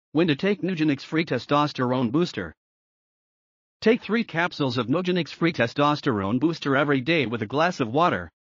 When to take Nugenix Free Testosterone Booster. Take 3 capsules of Nugenix Free Testosterone Booster every day with a glass of water.